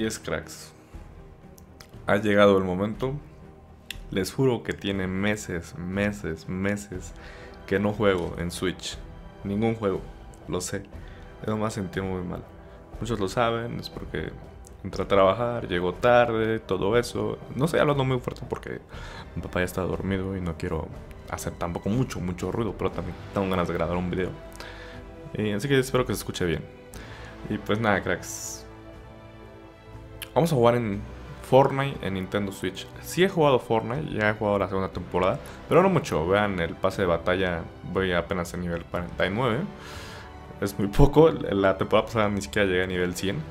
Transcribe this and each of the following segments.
es, cracks, ha llegado el momento. Les juro que tiene meses que no juego en Switch. Ningún juego, lo sé. Eso me hace sentir muy mal. Muchos lo saben, es porque entré a trabajar, llego tarde, todo eso. No estoy hablando muy fuerte porque mi papá ya está dormido y no quiero hacer tampoco mucho ruido, pero también tengo ganas de grabar un video. Y así que espero que se escuche bien. Y pues nada, cracks. Vamos a jugar en Fortnite en Nintendo Switch. Sí he jugado Fortnite, ya he jugado la segunda temporada, pero no mucho. Vean el pase de batalla, voy apenas a nivel 49. Es muy poco, la temporada pasada ni siquiera llegué a nivel 100.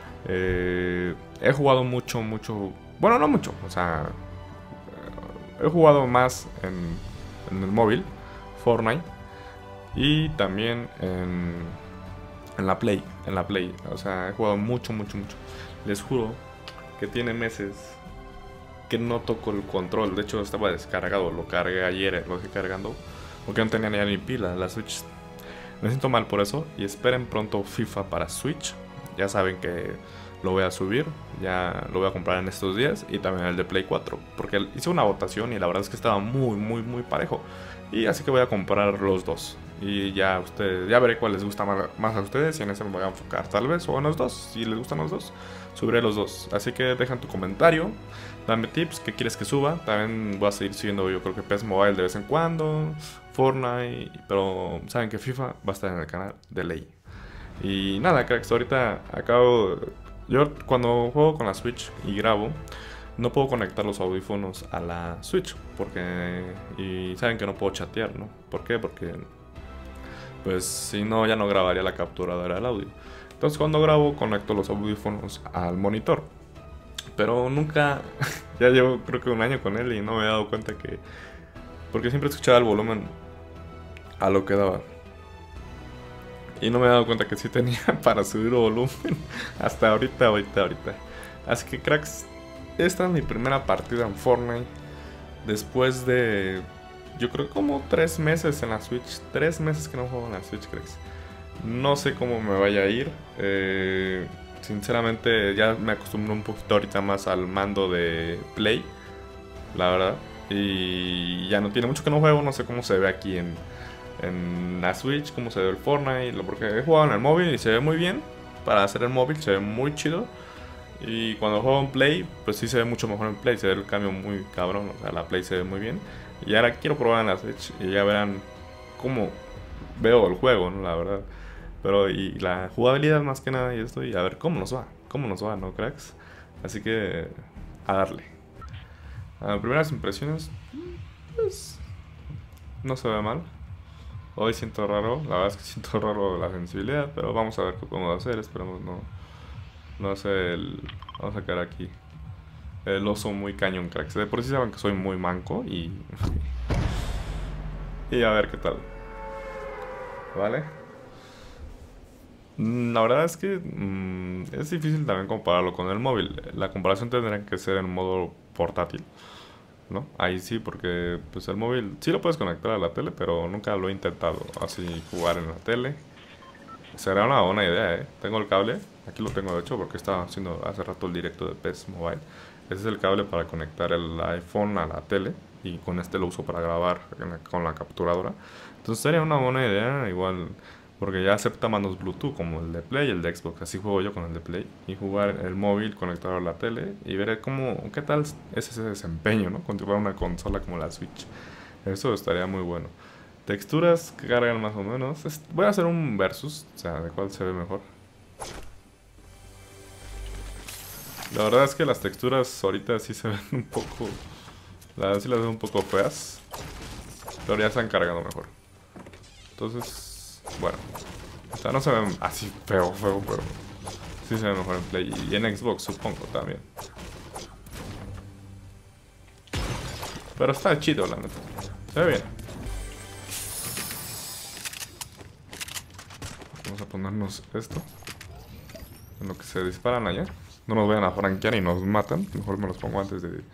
He jugado mucho. Bueno, no mucho, o sea, he jugado más en el móvil, Fortnite, y también en la Play. O sea, he jugado mucho. Les juro que tiene meses que no toco el control. De hecho, estaba descargado, lo cargué ayer, lo dejé cargando, porque no tenía ni pila la Switch. Me siento mal por eso y esperen pronto FIFA para Switch. Ya saben que lo voy a subir, ya lo voy a comprar en estos días. Y también el de Play 4, porque hice una votación y la verdad es que estaba muy parejo. Y así que voy a comprar los dos. Y ya ustedes, ya veré cuál les gusta más a ustedes y en ese me voy a enfocar tal vez. O en los dos, si les gustan los dos, subiré los dos. Así que dejan tu comentario, dame tips, qué quieres que suba. También voy a seguir subiendo, yo creo que PES Mobile de vez en cuando, Fortnite, pero saben que FIFA va a estar en el canal de ley. Y nada, cracks, ahorita acabo. Yo cuando juego con la Switch y grabo, no puedo conectar los audífonos a la Switch, porque. Y saben que no puedo chatear, ¿no? ¿Por qué? Porque pues si no, ya no grabaría la capturadora del audio. Entonces cuando grabo conecto los audífonos al monitor. Pero nunca, ya llevo creo que un año con él y no me he dado cuenta que. Porque siempre escuchaba el volumen a lo que daba. Y no me he dado cuenta que sí tenía para subir volumen. Hasta ahorita. Así que cracks, esta es mi primera partida en Fortnite. Después de, yo creo como 3 meses en la Switch. 3 meses que no juego en la Switch, cracks. No sé cómo me vaya a ir. Sinceramente ya me acostumbro un poquito ahorita más al mando de Play, la verdad. Y ya no tiene mucho que no juego. No sé cómo se ve aquí en la Switch, cómo se ve el Fortnite. Porque he jugado en el móvil y se ve muy bien. Para hacer el móvil se ve muy chido. Y cuando juego en Play, pues sí se ve mucho mejor en Play. Se ve el cambio muy cabrón. O sea, la Play se ve muy bien. Y ahora quiero probar en la Switch. Y ya verán cómo veo el juego, ¿no? La verdad. Pero y la jugabilidad más que nada y esto. Y a ver cómo nos va. Cómo nos va, ¿no, cracks? Así que a darle. A primeras impresiones, pues no se ve mal. Hoy siento raro, la verdad es que siento raro la sensibilidad, pero vamos a ver qué podemos hacer. Esperemos no sé vamos a sacar aquí el oso muy cañón, cracks. De por sí saben que soy muy manco y y a ver qué tal. ¿Vale? La verdad es que es difícil también compararlo con el móvil. La comparación tendría que ser en modo portátil, ¿no? Ahí sí, porque pues el móvil sí lo puedes conectar a la tele, pero nunca lo he intentado así jugar en la tele. Será una buena idea, ¿eh? Tengo el cable, aquí lo tengo de hecho porque estaba haciendo hace rato el directo de PES Mobile. Ese es el cable para conectar el iPhone a la tele y con este lo uso para grabar con la capturadora. Entonces sería una buena idea, igual porque ya acepta mandos Bluetooth como el de Play y el de Xbox. Así juego yo con el de Play y jugar el móvil conectado a la tele y ver qué tal es ese desempeño, ¿no? Controlar una consola como la Switch. Eso estaría muy bueno. Texturas que cargan más o menos. Voy a hacer un versus, o sea, de cuál se ve mejor. La verdad es que las texturas ahorita sí se ven un poco. La verdad sí las veo un poco feas. Pero ya están cargando mejor. Entonces, bueno. O sea, no se ven así feo, pero sí se ve mejor en Play y en Xbox, supongo, también. Pero está chido, la neta. Se ve bien. Vamos a ponernos esto. En lo que se disparan allá. No nos vayan a franquear y nos matan. Mejor me los pongo antes de...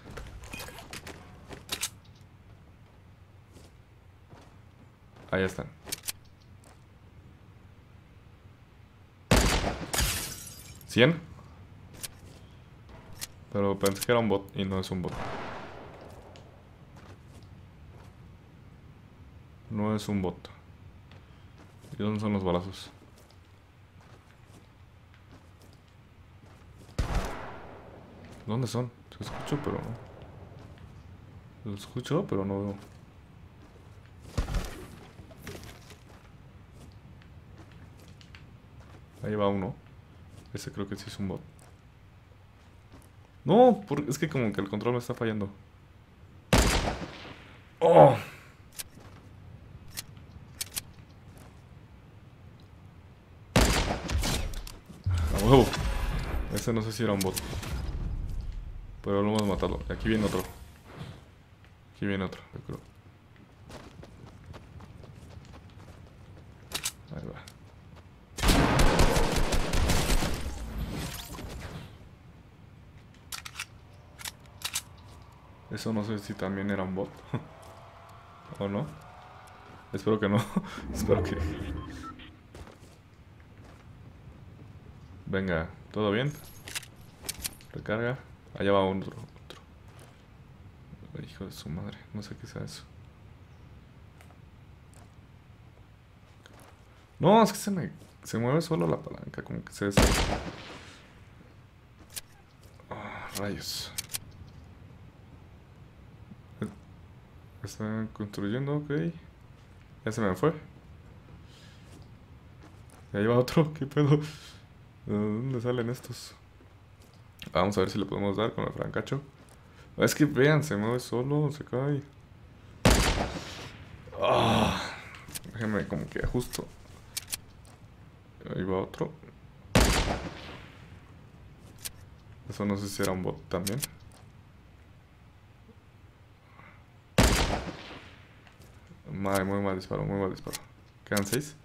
Ahí están. ¿100? Pero pensé que era un bot y no es un bot. No es un bot. ¿Y dónde son los balazos? ¿Dónde son? Se escucho, pero no. Lo escucho, pero no veo. Ahí va uno. Ese creo que sí es un bot. No, es que como que el control me está fallando. ¡Oh! A huevo. Ese no sé si era un bot. Pero lo vamos a matarlo. Aquí viene otro. Aquí viene otro, yo creo. Ahí va. Eso no sé si también era un bot. ¿O no? Espero que no. Espero que... Venga, ¿todo bien? Recarga. Allá va otro. Hijo de su madre. No sé qué sea eso. No, es que se mueve solo la palanca. Como que se deshace. Oh, rayos. Están construyendo, ok. Ya se me fue. Y ahí va otro. ¿Qué pedo? ¿De dónde salen estos? Vamos a ver si le podemos dar con el francacho. Es que vean, se mueve solo, se cae. Ah, déjenme como que ajusto. Ahí va otro. Eso no sé si era un bot también. Madre, muy mal disparo, muy mal disparo. Quedan 6.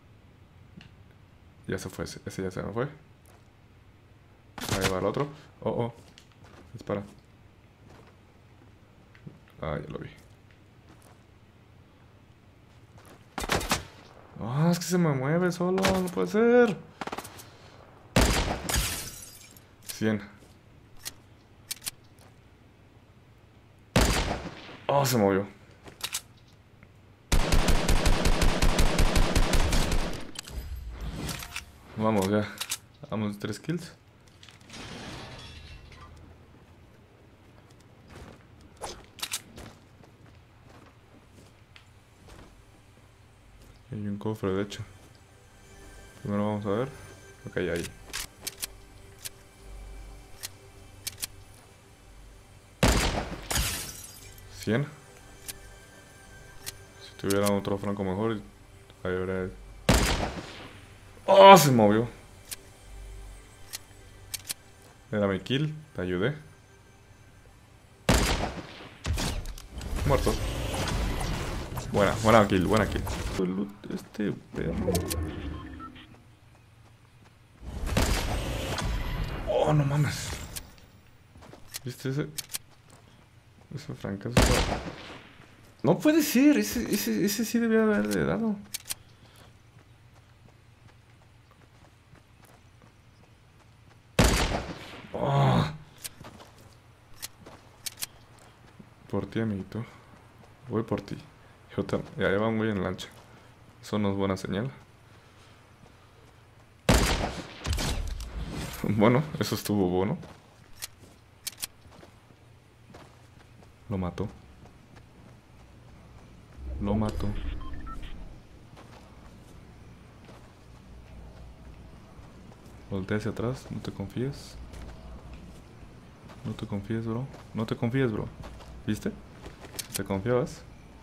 Ya se fue, ese ya se me fue. Ahí va el otro. Oh, oh. Dispara. Ah, ya lo vi. Ah, es que se me mueve solo, no puede ser. 100. Oh, se movió. Vamos ya. Vamos, 3 kills. Hay un cofre, de hecho. Primero vamos a ver. Ok, ahí. ¿100? Si tuviera otro franco mejor, ahí habría... ¡Oh! Se movió. Era mi kill, te ayudé. Muerto. Buena kill, buena kill. Este perro. Oh, no mames. ¿Viste ese? Ese francazo. No puede ser, ese sí debía haberle dado. Oh. Por ti, amiguito. Voy por ti. Ya va muy en lancha. Eso no es buena señal. Bueno, eso estuvo bueno. Lo mató. Lo mató. Voltea hacia atrás, no te confíes. No te confíes, bro. No te confíes, bro. ¿Viste? Si te confiabas.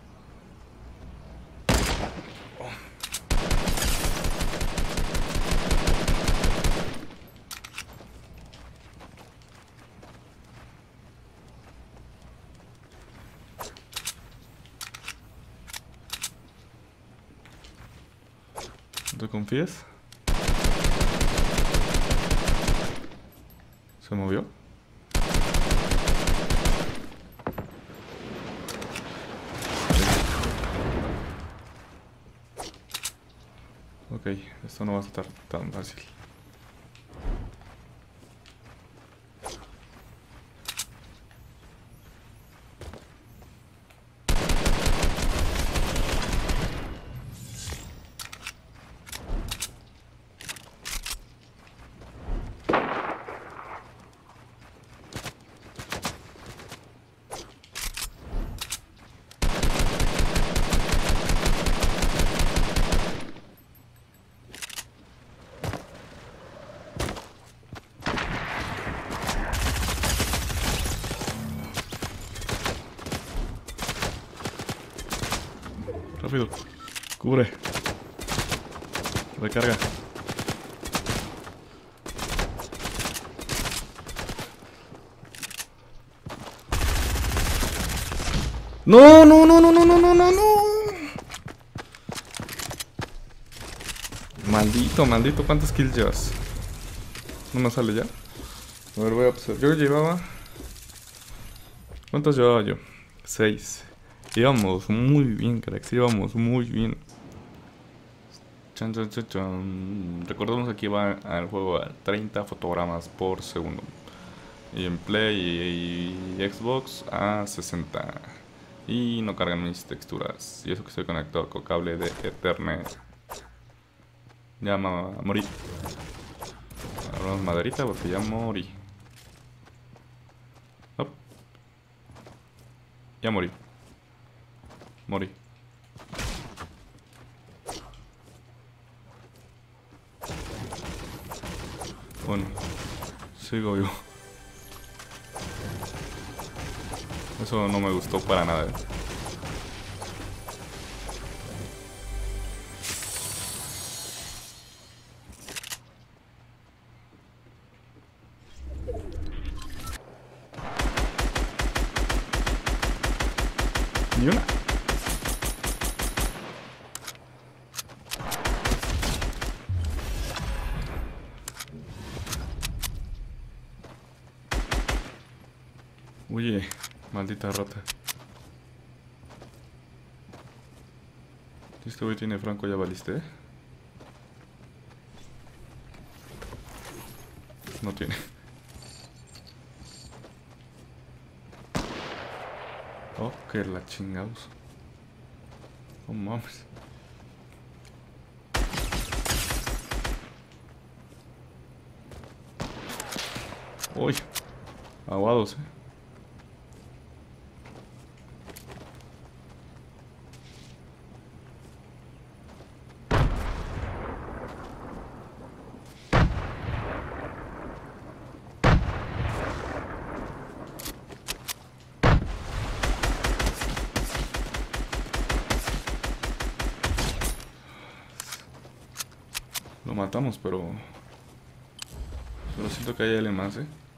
¿No te confíes? ¿Se movió? Ok, esto no va a estar tan fácil. rápido. Cubre. Recarga. No, no, no, no, no, no, no, no, no. Maldito, maldito. ¿Cuántos kills llevas? ¿No me sale ya? A ver, voy a observar. Yo llevaba... ¿Cuántos llevaba yo? 6. Íbamos muy bien, cracks. Íbamos muy bien. Chan, chan, chan, chan. Recordemos que aquí va el juego a 30 fotogramas por segundo. Y en Play y Xbox a 60. Y no cargan mis texturas. Y eso que estoy conectado con cable de Ethernet. Ya morí. Agarramos maderita porque ya morí. Op. Ya morí. Morí. Bueno, sigo vivo. Eso no me gustó para nada. Ni una. Oye, maldita rata. Si este güey tiene franco, ya valiste, ¿eh? No tiene. Oh, que la chingados. Oh, mames. Uy, aguados, Lo matamos, pero siento que hay alguien más,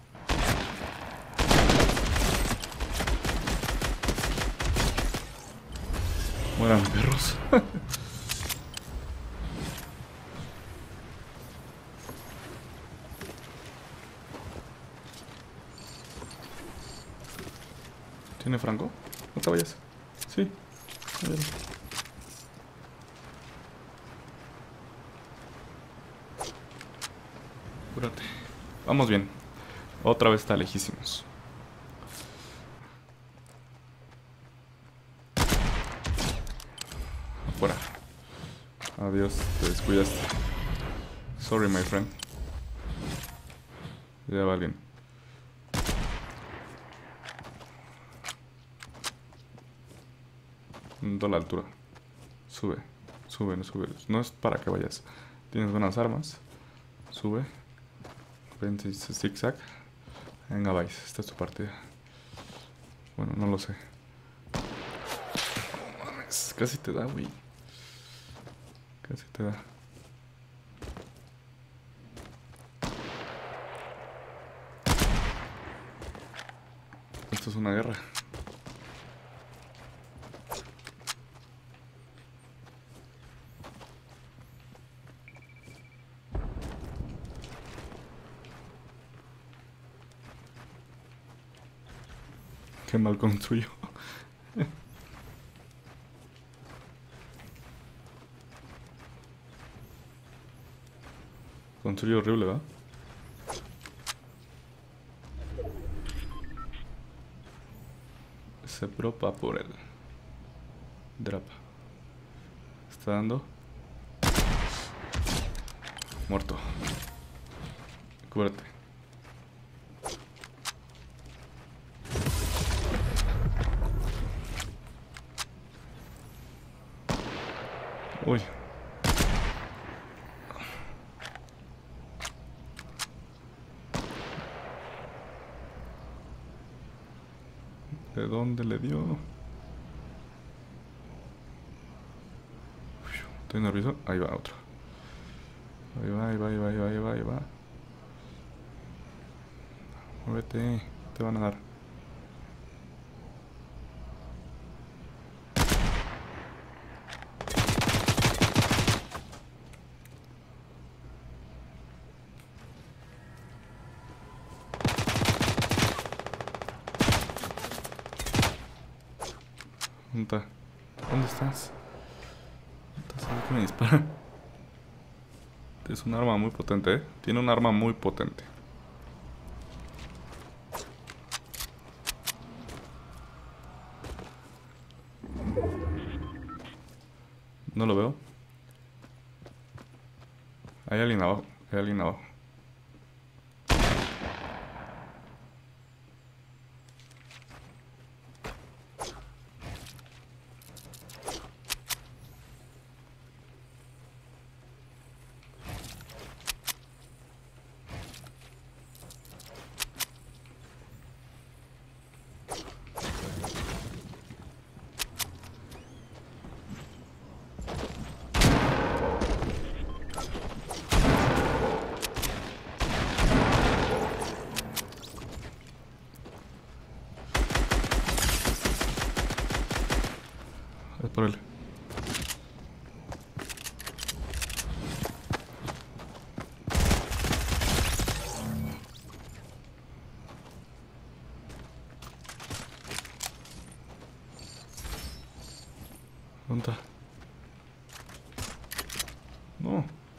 Mueran perros. ¿Tiene franco? No te vayas. Sí. Cúrate. Vamos bien. Otra vez está lejísimos. Afuera. Adiós, te descuidaste. Sorry, my friend. Ya va alguien. No la altura. Sube. Sube, no sube. No es para que vayas. Tienes buenas armas. Sube. Vente zigzag. Venga, vais. Esta es tu partida. Bueno, no lo sé. No mames. Casi te da, güey. Casi te da. Esto es una guerra. Qué mal construyo. Construyo horrible, ¿verdad? Se propa por el drapa. Está dando. Muerto. Cúbrete. Uy. ¿De dónde le dio? Estoy nervioso. Ahí va otro. Ahí va, ahí va, ahí va, ahí va, ahí va, ahí va. Muévete, te van a dar. ¿Dónde está? ¿Dónde estás? ¿Dónde estás? ¿A qué me dispara? Es un arma muy potente, ¿eh? Tiene un arma muy potente. No lo veo. Hay alguien abajo. Hay alguien abajo. Es por él. ¿Dónde está? No.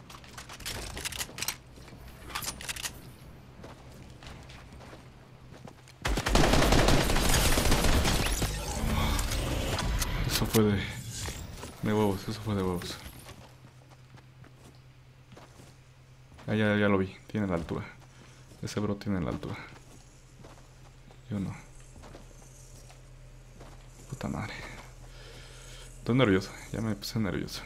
Eso fue de huevos, eso fue de huevos. Ah, ya lo vi, tiene la altura. Ese bro tiene la altura. Yo no. Puta madre. Estoy nervioso, ya me puse nervioso.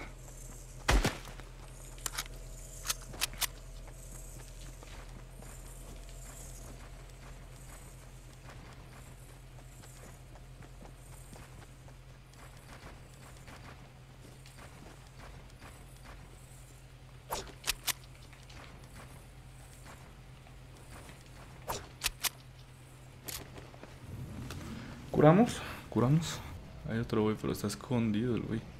¿Curamos? ¿Curamos? Hay otro güey, pero está escondido el güey.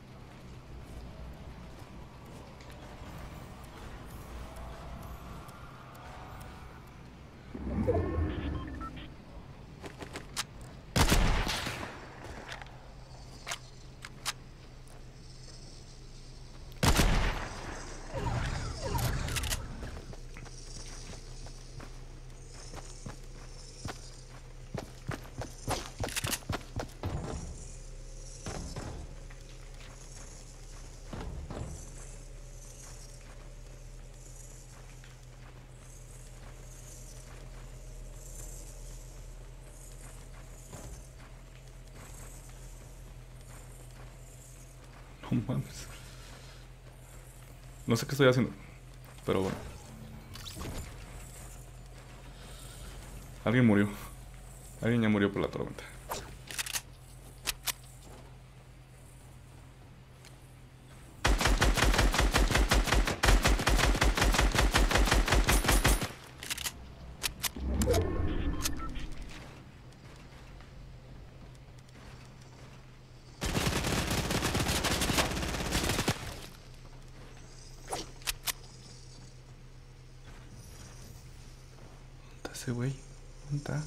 No mames. No sé qué estoy haciendo, pero bueno. Alguien murió. Alguien ya murió por la tormenta. ¿Dónde está ese güey? ¿Dónde está?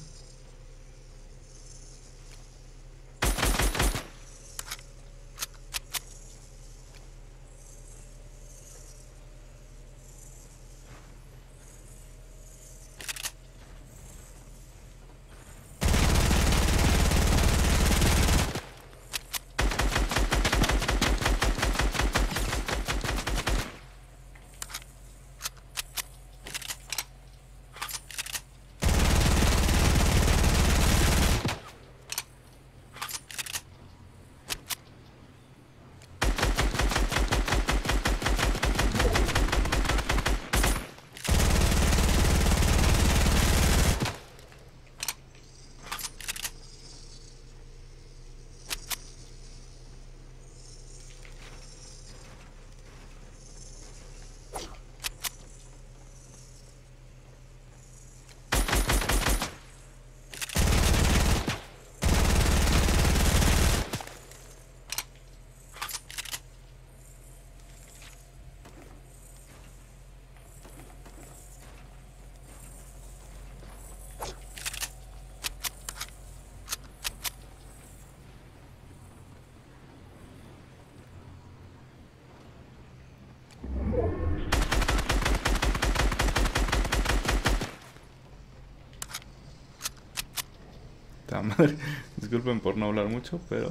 madre. Disculpen por no hablar mucho, pero...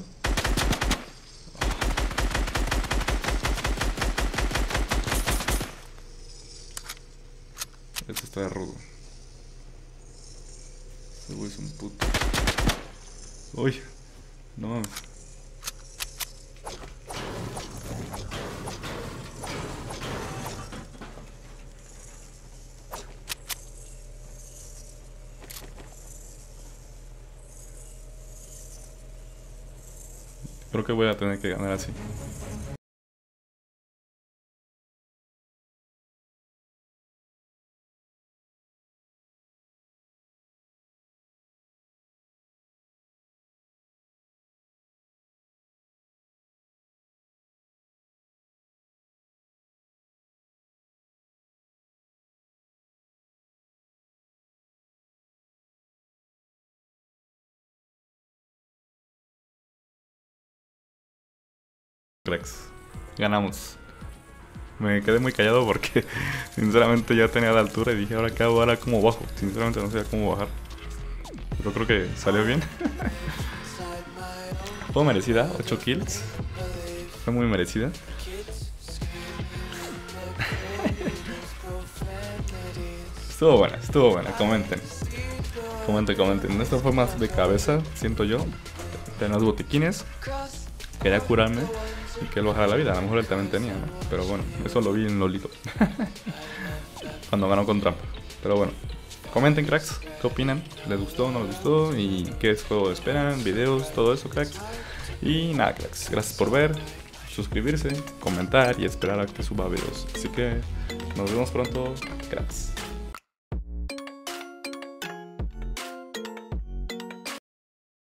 Esto está rudo. Ese güey es un puto. Uy, no mames. Creo que voy a tener que ganar así. Cracks, ganamos. Me quedé muy callado porque sinceramente ya tenía la altura y dije, ahora qué hago, ahora cómo bajo. Sinceramente no sabía cómo bajar. Pero creo que salió bien. Fue merecida, 8 kills. Fue muy merecida. Estuvo buena, comenten. Comenten. Esto fue más de cabeza, siento yo. Tenía los botiquines. Quería curarme y que él bajara la vida. A lo mejor él también tenía, ¿no? Pero bueno, eso lo vi en Lolito. Cuando ganó con trampa. Pero bueno, comenten, cracks, ¿qué opinan? ¿Les gustó o no les gustó? ¿Y qué juego esperan? ¿Videos? Todo eso, cracks. Y nada, cracks, gracias por ver, suscribirse, comentar y esperar a que suba videos. Así que nos vemos pronto, cracks.